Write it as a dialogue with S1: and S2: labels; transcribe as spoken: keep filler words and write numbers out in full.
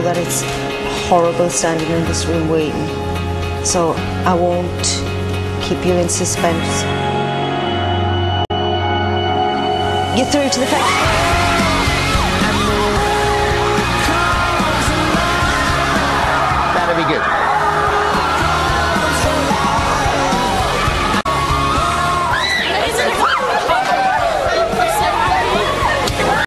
S1: that it's horrible standing in this room waiting. So I won't keep you in suspense. Get through to the factory.